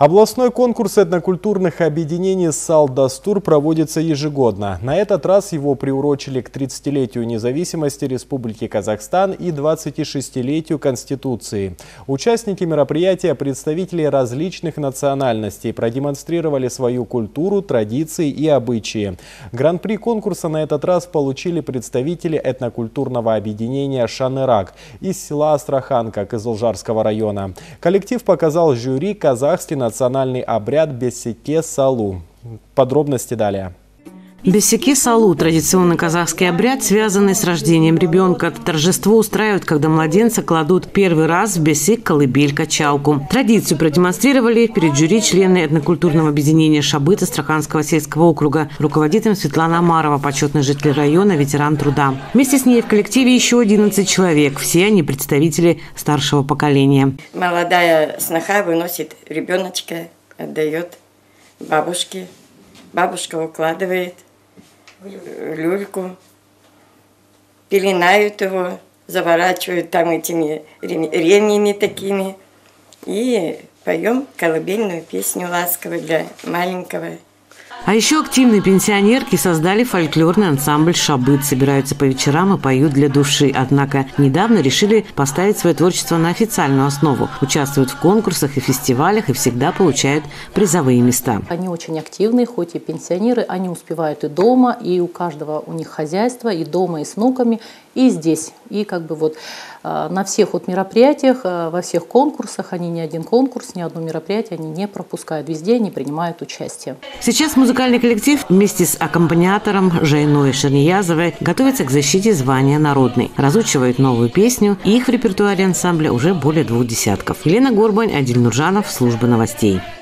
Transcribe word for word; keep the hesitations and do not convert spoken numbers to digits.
Областной конкурс этнокультурных объединений «Салдастур» проводится ежегодно. На этот раз его приурочили к тридцатилетию независимости Республики Казахстан и двадцатишестилетию Конституции. Участники мероприятия, представители различных национальностей, продемонстрировали свою культуру, традиции и обычаи. Гран-при конкурса на этот раз получили представители этнокультурного объединения «Шанырак» из села Астраханка Кызылжарского района. Коллектив показал жюри казахский национальный обряд Бесеке-Салу. Подробности далее. Бесеке-Салу – традиционный казахский обряд, связанный с рождением ребенка. Торжество устраивают, когда младенца кладут первый раз в бесик-колыбель-качалку. Традицию продемонстрировали перед жюри члены этнокультурного объединения «Шабыт» Астраханского сельского округа. Руководит им Светлана Амарова, почетный житель района, ветеран труда. Вместе с ней в коллективе еще одиннадцать человек. Все они представители старшего поколения. Молодая сноха выносит ребеночка, отдает бабушке. Бабушка укладывает в люльку, пеленают его, заворачивают там этими ремнями такими и поем колыбельную песню ласковую для маленького. А еще активные пенсионерки создали фольклорный ансамбль «Шабыт». Собираются по вечерам и поют для души. Однако недавно решили поставить свое творчество на официальную основу. Участвуют в конкурсах и фестивалях и всегда получают призовые места. Они очень активные, хоть и пенсионеры, они успевают и дома, и у каждого у них хозяйство, и дома, и с внуками, и здесь. И как бы вот на всех вот мероприятиях, во всех конкурсах, они ни один конкурс, ни одно мероприятие они не пропускают. Везде они принимают участие. Сейчас музыкальный коллектив вместе с аккомпаниатором Жайной Шерниязовой готовится к защите звания народный. Разучивают новую песню, и их в репертуаре ансамбля уже более двух десятков. Елена Горбань, Адиль Нуржанов, служба новостей.